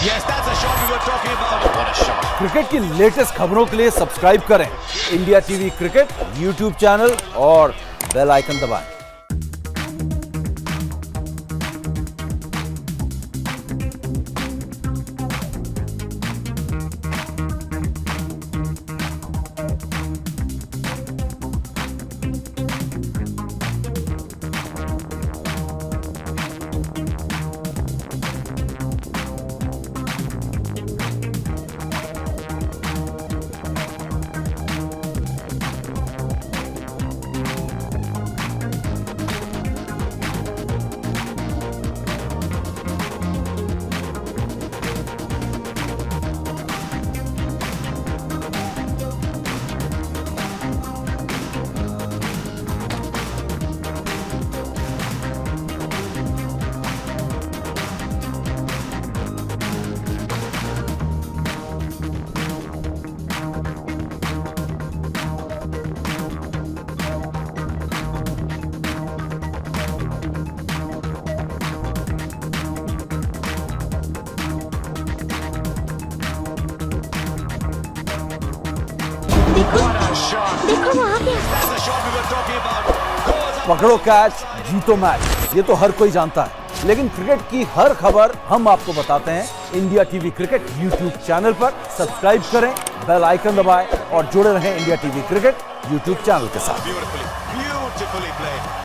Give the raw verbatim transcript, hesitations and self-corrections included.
Yes, that's a shot we were talking about. Oh, what a shot. Cricket की latest खबरों के लिए subscribe करें India TV cricket YouTube channel और bell icon दबाएं। देखो देखो वो आ गया। पकड़ो कैच जीतो मैच, ये तो हर कोई जानता है, लेकिन क्रिकेट की हर खबर हम आपको बताते हैं India TV cricket YouTube channel पर। सब्सक्राइब करें, बेल आइकन दबाएं और जुड़े रहें India TV cricket YouTube channel के साथ।